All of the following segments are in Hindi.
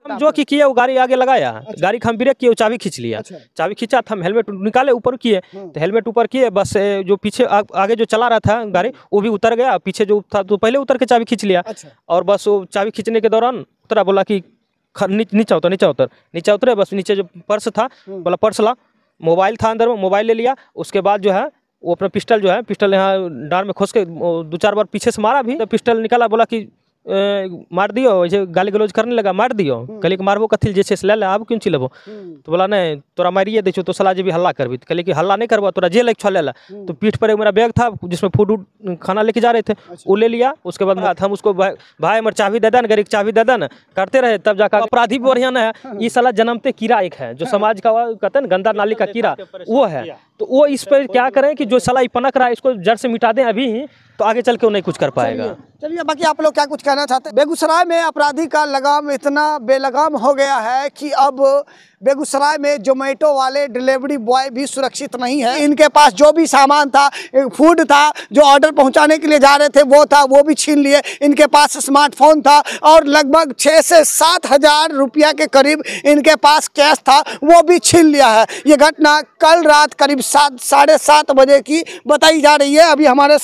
जो कि किए वो गाड़ी आगे लगाया। अच्छा। गाड़ी हम ब्रेक किए, वो चाबी खींच लिया। अच्छा। चाबी खींचा तो हम हेलमेट निकाले, ऊपर किए तो हेलमेट ऊपर किए, बस जो पीछे आगे जो चला रहा था गाड़ी वो भी उतर गया, पीछे जो था तो पहले उतर के चाबी खींच लिया। अच्छा। और बस वो चाबी खींचने के दौरान उतरा, बोला कि नीचे उतरे, बस नीचे जो पर्स था बोला पर्स ला, मोबाइल था अंदर में, मोबाइल ले लिया। उसके बाद जो है वो अपना पिस्टल यहाँ डार में खोस के 2-4 बार पीछे से मारा भी, तो पिस्टल निकाला, बोला कि मार दियो, वैसे गाली गलौज करने लगा, मार दियो। कहली कि मारबो कथी जैसे ले ले, आप क्यों चिल्लाबो? तो बोला नहीं तोरा मारिए दे तो सला जे भी हल्ला करबी। कहली कि हल्ला नहीं करबा, तोरा जेल ले ला। तो पीठ पर एक मेरा बैग था जिसमें फूड खाना लेके जा रहे थे, वो ले लिया। उसके बाद हम उसको भाई हमारे चाबी दे देना, गाड़ी की चाबी दे देना करते रहे, तब जाकर अपराधी भी बढ़िया है। ये साला जन्मते कीड़ा एक है जो समाज का कहते हैं गंदा नाली का कीड़ा, वो है। तो वो इस पर क्या करें कि जो सला पनक रहा है इसको जड़ से मिटा दें अभी ही, तो आगे चल के वो नहीं कुछ कर पाएगा। चलिए बाकी आप लोग क्या कुछ कहना चाहते हैं? बेगूसराय में अपराधी का लगाम इतना बेलगाम हो गया है कि अब बेगूसराय में जोमेटो वाले डिलीवरी बॉय भी सुरक्षित नहीं है। इनके पास जो भी सामान था, फूड था, जो ऑर्डर पहुंचाने के लिए जा रहे थे वो था, वो भी छीन लिए। इनके पास स्मार्टफोन था और लगभग 6 से 7 हज़ार रुपया के करीब इनके पास कैश था, वो भी छीन लिया है। ये घटना कल रात करीब 7-7:30 बजे की बताई जा रही है।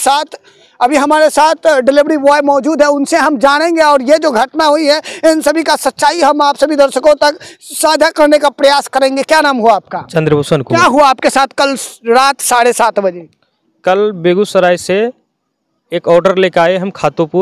अभी हमारे साथ डिलीवरी बॉय मौजूद है, उनसे हम जानेंगे और ये जो घटना हुई है इन सभी का सच्चाई हम आप सभी दर्शकों तक साझा करने का प्रयास करेंगे। क्या नाम हुआ आपका? चंद्रभूषण। क्या हुआ आपके साथ कल रात 7:30 बजे? कल बेगूसराय से एक ऑर्डर लेकर आए हम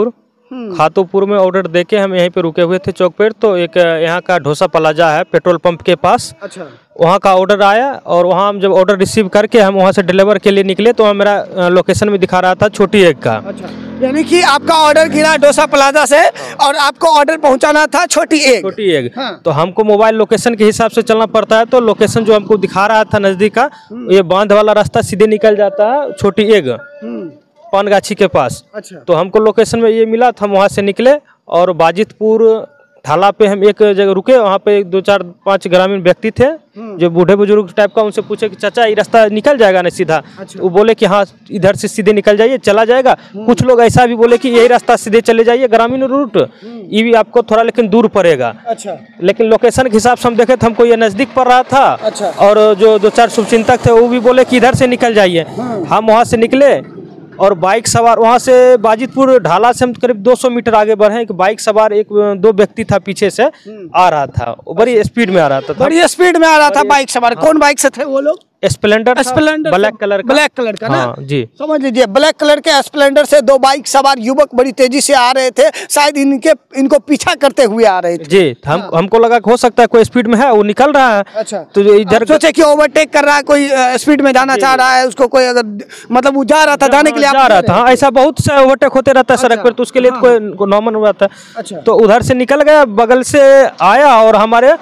खातोपुर में ऑर्डर देके हम यहीं पे रुके हुए थे चौक पर। तो एक यहाँ का ढोसा प्लाजा है पेट्रोल पंप के पास। अच्छा। वहाँ का ऑर्डर आया और वहाँ हम जब ऑर्डर रिसीव करके हम वहाँ से डिलीवर के लिए निकले तो वहाँ मेरा लोकेशन में दिखा रहा था छोटी एग का। अच्छा। यानी कि आपका ऑर्डर गिरा डोसा प्लाजा से और आपको ऑर्डर पहुँचाना था छोटी एग। हाँ। तो हमको मोबाइल लोकेशन के हिसाब से चलना पड़ता है। तो लोकेशन जो हमको दिखा रहा था नज़दीक का, ये बांध वाला रास्ता सीधे निकल जाता है छोटी एग पानगाछी के पास। अच्छा। तो हमको लोकेशन में ये मिला तो हम वहाँ से निकले और बाजितपुर थाला पे हम एक जगह रुके। वहाँ पे 2-4-5 ग्रामीण व्यक्ति थे जो बूढ़े बुजुर्ग टाइप का। उनसे पूछे कि चाचा ये रास्ता निकल जाएगा ना सीधा? अच्छा। वो बोले कि हाँ इधर से सीधे निकल जाइए, चला जाएगा। कुछ लोग ऐसा भी बोले कि यही रास्ता सीधे चले जाइए ग्रामीण रूट, ये भी आपको थोड़ा लेकिन दूर पड़ेगा। अच्छा। लेकिन लोकेशन के हिसाब से हम देखे तो हमको ये नज़दीक पड़ रहा था। अच्छा। और जो 2-4 शुभचिंतक थे वो भी बोले कि इधर से निकल जाइए। हम वहाँ से निकले और बाइक सवार वहाँ से बाजितपुर ढाला से हम करीब 200 मीटर आगे बढ़े। एक बाइक सवार 1-2 व्यक्ति था पीछे से आ रहा था, वो बड़ी स्पीड में आ रहा था। बाइक सवार कौन बाइक से थे वो लोग? स्प्लेंडर ब्लैक कलर का। ना जी समझ लीजिए, ब्लैक कलर के स्प्लेंडर से 2 बाइक सवार युवक बड़ी तेजी से आ रहे थे, शायद इनको पीछा करते हुए आ रहे थे जी। हमको लगा हो सकता है कोई स्पीड में है, वो निकल रहा है। अच्छा। तो जो इधर सोचे कि ओवरटेक कर रहा है, कोई स्पीड में जाना चाह रहा है, उसको कोई अगर मतलब वो जा रहा था जाने के लिए जा रहा था। ऐसा बहुत से ओवरटेक होते रहता है सड़क पर, तो उसके लिए कोई नॉर्मल हुआ था। तो उधर से निकल गया, बगल से आया और हमारे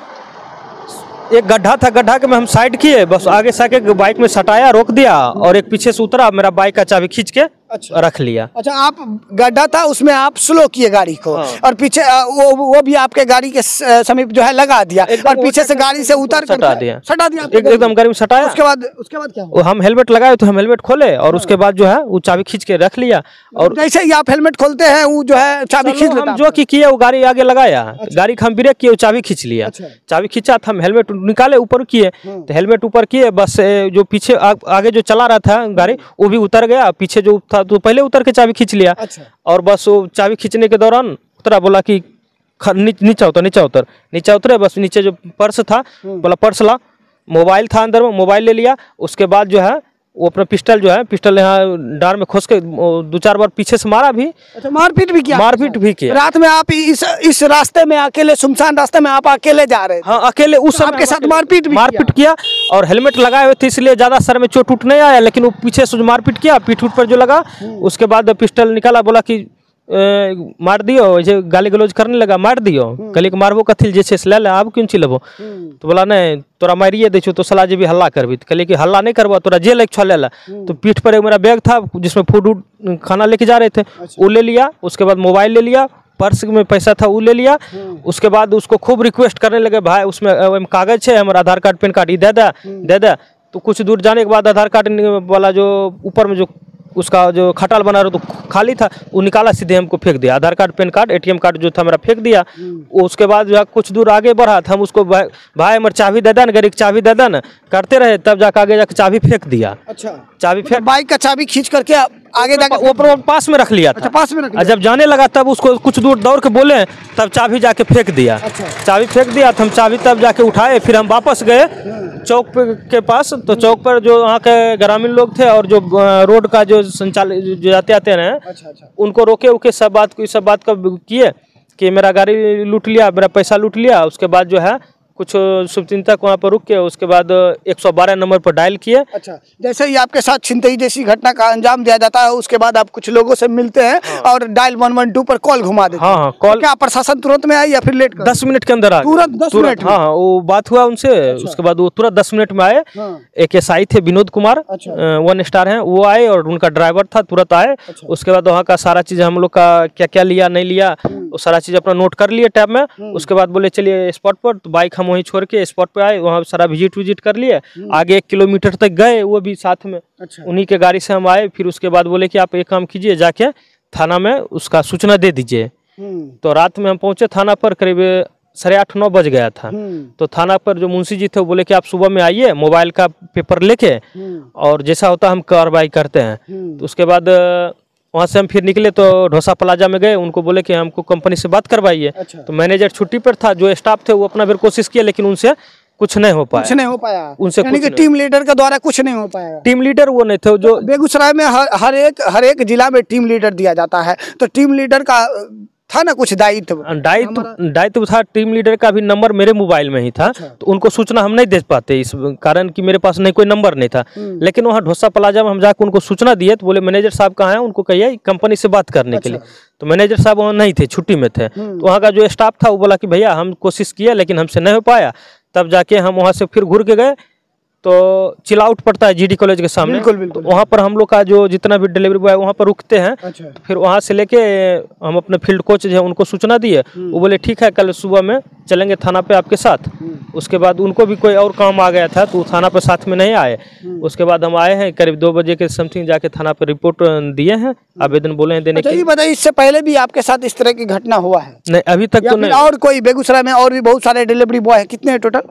एक गड्ढा था, गड्ढा के में हम साइड किए, बस आगे से आके बाइक में सटाया, रोक दिया और एक पीछे से उतरा, मेरा बाइक का चाबी खींच के रख लिया। अच्छा, आप गड्ढा था उसमें आप स्लो किए गाड़ी को। हाँ। और पीछे वो भी आपके गाड़ी के समीप जो है लगा दिया और पीछे से गाड़ी से उतर कर सटा दिया एकदम गाड़ी में सटाया। उसके बाद क्या हुआ? हम हेलमेट लगाए तो हम हेलमेट खोले और उसके बाद जो है वो चाबी खींच के रख लिया। और जैसे ही आप हेलमेट खोलते हैं वो जो है चाबी खींच लेता। हम जो किए वो गाड़ी आगे लगाया। अच्छा। गाड़ी हम ब्रेक किए, वो चाबी खींच लिया। अच्छा। चाबी खींचा तो हम हेलमेट निकाले, ऊपर किए तो हेलमेट ऊपर किए, बस जो पीछे आगे जो चला रहा था गाड़ी वो भी उतर गया, पीछे जो था तो पहले उतर के चाबी खींच लिया। अच्छा। और बस वो चाबी खींचने के दौरान उतरा, बोला कि नीचे उतरे, बस नीचे जो पर्स था बोला पर्स ला, मोबाइल था अंदर में, मोबाइल ले लिया। उसके बाद जो है वो अपना पिस्टल यहाँ डार में खोस के 2-4 बार पीछे से मारा भी। अच्छा, मारपीट भी किया। रात में आप इस रास्ते में अकेले, सुनसान रास्ते में आप अकेले जा रहे थे? हाँ अकेले। उस समय आपके साथ मारपीट किया और हेलमेट लगाए हुए थे इसलिए ज्यादा सर में चोट उठ नहीं आया, लेकिन वो पीछे से मारपीट किया, पीठ पर जो लगा। उसके बाद पिस्टल निकाला, बोला कि मार दियो, वैसे गाली गलौज करने लगा, मार दियो। कहली कि मारबो कथी जैसे ले ले, आप क्यों चिल्लाबो? तो बोला नहीं तोरा मारिए दे तो सला जे भी हल्ला करबी। कहली कि हल्ला नहीं करबा, तोरा जेल ले ला। तो पीठ पर एक मेरा बैग था जिसमें फूड खाना लेके जा रहे थे, वो ले लिया। उसके बाद मोबाइल ले लिया, पर्स में पैसा था वो ले लिया। उसके बाद उसको खूब रिक्वेस्ट करने लगे, भाई उसमें कागज है हमारा, आधार कार्ड पैन कार्ड दे दे। तो कुछ दूर जाने के बाद आधार कार्ड वाला जो ऊपर में जो उसका जो खटाल बना रहा तो खाली था, वो निकाला सीधे हमको फेंक दिया। Aadhaar card, PAN card, ATM card जो था मेरा फेंक दिया। उसके बाद जो कुछ दूर आगे बढ़ा था, हम उसको भाई मेरे चाबी दे देना, गाड़ी की चाबी दे देना करते रहे, तब जाकर आगे जाकर चाबी फेंक दिया। अच्छा, चाबी फेंक, बाइक का चाबी खींच करके आगे जाकर वो पास में रख लिया था। अच्छा, पास में रख लिया। जब जाने लगा तब उसको कुछ दूर दौड़ के बोले, तब चाबी जाके फेंक दिया। अच्छा। चाबी फेंक दिया तो हम चाबी तब जाके उठाए, फिर हम वापस गए चौक के पास। तो चौक पर जो वहाँ के ग्रामीण लोग थे और जो रोड का जो संचालक जो जाते आते हैं, अच्छा, उनको रोके उके सब बात का किए कि मेरा गाड़ी लूट लिया, मेरा पैसा लूट लिया। उसके बाद जो है कुछ शुभचिंतक वहाँ पर रुक के उसके बाद 112 नंबर पर डायल किए। अच्छा, जैसे ही आपके साथ छिनतई जैसी घटना का अंजाम दिया जाता है, उसके बाद आप कुछ लोगों से मिलते हैं और डायल 112 पर कॉल घुमा देते हैं। हाँ, कॉल। तो क्या प्रशासन तुरंत में आई या फिर लेट? 10 मिनट के अंदर आ गए। तुरंत 10 मिनट में? हाँ, वो बात हुआ उनसे। उसके बाद वो तुरंत 10 मिनट में आए। एक SI थे विनोद कुमार, 1 स्टार हैं, वो आए और उनका ड्राइवर था, तुरंत आए। उसके बाद वहाँ का सारा चीज़ हम लोग का क्या क्या लिया नहीं लिया वो सारा चीज़ अपना नोट कर लिए टैब में। उसके बाद बोले चलिए स्पॉट पर, तो बाइक हम वहीं छोड़ के स्पॉट पे आए, वहाँ सारा विजिट कर लिए। आगे 1 किलोमीटर तक गए, वो भी साथ में। अच्छा। उन्हीं के गाड़ी से हम आए। फिर उसके बाद बोले कि आप एक काम कीजिए, जाके थाना में उसका सूचना दे दीजिए। तो रात में हम पहुंचे थाना पर, करीब 8:30-9 बज गया था। तो थाना पर जो मुंशी जी थे वो बोले कि आप सुबह में आइए मोबाइल का पेपर लेके, और जैसा होता हम कार्रवाई करते हैं। तो उसके बाद वहाँ से हम फिर निकले तो ढोसा प्लाजा में गए, उनको बोले कि हमको कंपनी से बात करवाइए। अच्छा। तो मैनेजर छुट्टी पर था, जो स्टाफ थे वो अपना फिर कोशिश किया, लेकिन उनसे कुछ नहीं हो पाया। कुछ नहीं हो पाया उनसे यानी कि टीम लीडर के द्वारा कुछ नहीं हो पाया। टीम लीडर वो नहीं थे जो बेगूसराय में हर एक जिला में टीम लीडर दिया जाता है, तो टीम लीडर का था ना कुछ दायित्व था। टीम लीडर का भी नंबर मेरे मोबाइल में ही था। अच्छा। तो उनको सूचना हम नहीं दे पाते, इस कारण कि मेरे पास नहीं कोई नंबर नहीं था। लेकिन वहाँ ढोसा प्लाजा में हम जाकर उनको सूचना दिए, तो बोले मैनेजर साहब कहाँ हैं, उनको कहिए कंपनी से बात करने के लिए। तो मैनेजर साहब वहाँ नहीं थे, छुट्टी में थे। तो वहाँ का जो स्टाफ था वो बोला कि भैया हम कोशिश किए लेकिन हमसे नहीं हो पाया। तब जाके हम वहाँ से फिर घूर के गए तो चिलाउट पड़ता है GD कॉलेज के सामने। बिल्कुल। वहाँ पर हम लोग का जो जितना भी डिलीवरी बॉय वहाँ पर रुकते हैं। अच्छा। फिर वहाँ से लेके हम अपने फील्ड कोच जो है उनको सूचना दिए। वो बोले ठीक है, कल सुबह में चलेंगे थाना पे आपके साथ। उसके बाद उनको भी कोई और काम आ गया था तो थाना पर साथ में नहीं आए। उसके बाद हम आए हैं करीब 2 बजे के समथिंग, जाके थाना पर रिपोर्ट दिए हैं, आवेदन बोले हैं देने के लिए। बताइए, इससे पहले भी आपके साथ इस तरह की घटना हुआ है? नहीं, अभी तक तो नहीं। और कोई बेगूसराय में और भी बहुत सारे डिलीवरी बॉय है, कितने टोटल?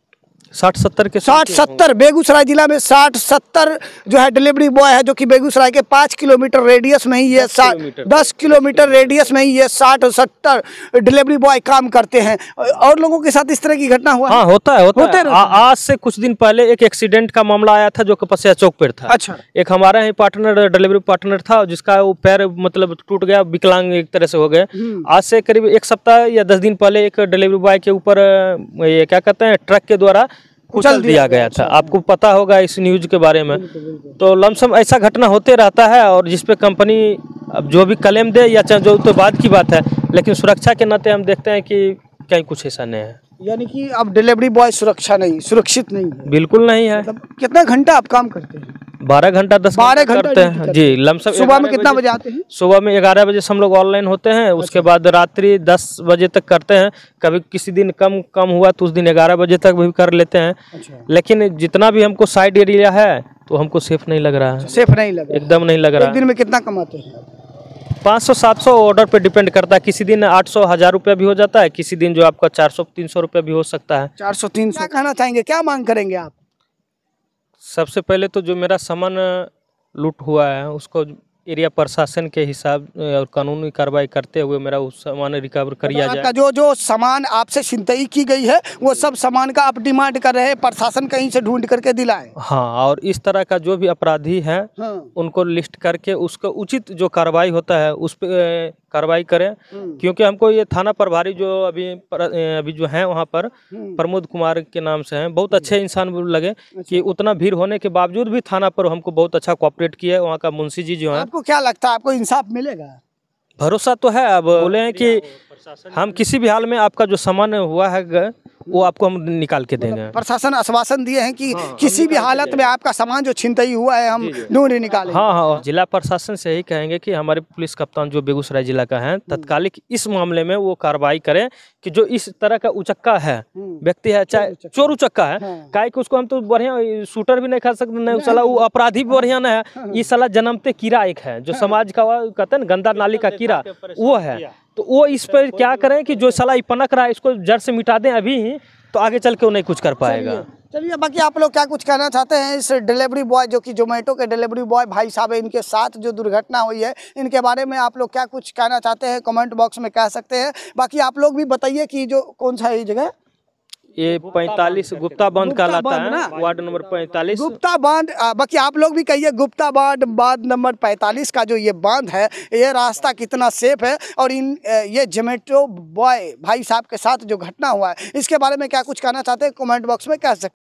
60-70 के 60-70 बेगूसराय जिला में 60-70 जो है डिलीवरी बॉय है, जो कि बेगूसराय के 5 किलोमीटर रेडियस में ही ये 10 किलोमीटर रेडियस में ही ये 60-70 डिलीवरी बॉय काम करते हैं। और लोगों के साथ इस तरह की घटना हुआ? हाँ, होता है। आज से कुछ दिन पहले एक एक्सीडेंट का मामला आया था जो कपसिया चौक पर था। अच्छा। एक हमारा ही पार्टनर, डिलीवरी पार्टनर था, जिसका वो पैर मतलब टूट गया, विकलांग एक तरह से हो गए। आज से करीब 1 सप्ताह या 10 दिन पहले एक डिलीवरी बॉय के ऊपर ये क्या कहते हैं, ट्रक के द्वारा कुचल दिया गया था। आपको पता होगा इस न्यूज के बारे में। तो लमसम ऐसा घटना होते रहता है, और जिसपे कंपनी अब जो भी क्लेम दे या चाहे जो, तो बाद की बात है, लेकिन सुरक्षा के नाते हम देखते हैं कि कहीं कुछ ऐसा नहीं है। यानी कि अब डिलीवरी बॉय सुरक्षित नहीं है? बिल्कुल नहीं है। मतलब कितना घंटा आप काम करते हैं? 12 घंटा 10 12 घंटा घंटा करते हैं जी। लमसम सुबह में कितना बजे आते हैं? सुबह में 11 बजे से हम लोग ऑनलाइन होते हैं। उसके बाद रात्रि 10 बजे तक करते हैं। कभी किसी दिन कम हुआ तो उस दिन 11 बजे तक भी कर लेते हैं। लेकिन जितना भी हमको साइड एरिया है तो हमको सेफ नहीं लग रहा है। सेफ नहीं लग रहा? एकदम नहीं लग रहा। एक दिन में कितना कमाते हैं? 500-700 ऑर्डर पे डिपेंड करता है। किसी दिन 800-1000 रुपया भी हो जाता है, किसी दिन जो आपका 400-300 रुपया भी हो सकता है। 400-300। क्या कहना चाहेंगे, क्या मांग करेंगे आप? सबसे पहले तो जो मेरा सामान लूट हुआ है उसको एरिया प्रशासन के हिसाब और कानूनी कार्रवाई करते हुए मेरा उस सामान रिकवर किया जाए। जो सामान आपसे छिनतई की गई है वो सब सामान का आप डिमांड कर रहे हैं, प्रशासन कहीं से ढूंढ करके दिलाए? हाँ, और इस तरह का जो भी अपराधी है उनको लिस्ट करके उसका उचित जो कार्रवाई होता है उस पर कार्रवाई करें। क्योंकि हमको ये थाना प्रभारी जो अभी जो हैं वहाँ पर प्रमोद कुमार के नाम से हैं, बहुत अच्छे इंसान लगे कि उतना भीड़ होने के बावजूद भी थाना पर हमको बहुत अच्छा कोऑपरेट किया है। वहाँ का मुंशी जी जो है। आपको क्या लगता है, आपको इंसाफ मिलेगा? भरोसा तो है। अब बोले हैं कि हम किसी भी हाल में आपका जो सामान हुआ है वो आपको हम निकाल के देंगे। प्रशासन आश्वासन दिए हैं कि किसी भी हालत में आपका सामान जो छिनतई हुआ है हम ढूंढ निकालेंगे। हाँ हाँ, जिला प्रशासन से यही कहेंगे कि हमारे पुलिस कप्तान जो बेगूसराय जिला का है तत्कालिक इस मामले में वो कार्रवाई करें कि जो इस तरह का उचक्का है व्यक्ति है, चाहे चोर उचक्का है, काहे कि उसको हम तो बढ़िया शूटर भी नहीं खा सकते, नहीं साला वो अपराधी भी बढ़िया ना है, ये साला जन्मते कीड़ा एक है जो समाज का कहते हैं ना गंदा नाली का कीड़ा वो है। तो वो इस पर क्या करें कि जो साला पनक रहा है इसको जड़ से मिटा दें अभी ही, तो आगे चल के वो नहीं कुछ कर पाएगा। चलिए, बाकी आप लोग क्या कुछ कहना चाहते हैं इस डिलीवरी बॉय जो कि जोमेटो के डिलीवरी बॉय भाई साहब है, इनके साथ जो दुर्घटना हुई है इनके बारे में आप लोग क्या कुछ कहना चाहते हैं कमेंट बॉक्स में कह सकते हैं। बाकी आप लोग भी बताइए कि जो कौन सा है ये जगह, ये 45 गुप्ता बांध कहलाता है, वार्ड नंबर 45 गुप्ता बांध। बाकी आप लोग भी कहिए गुप्ता बांध नंबर 45 का जो ये बांध है, ये रास्ता कितना सेफ है और ये जोमेटो बॉय भाई साहब के साथ जो घटना हुआ है इसके बारे में क्या कुछ कहना चाहते हैं कमेंट बॉक्स में कह सकते हैं।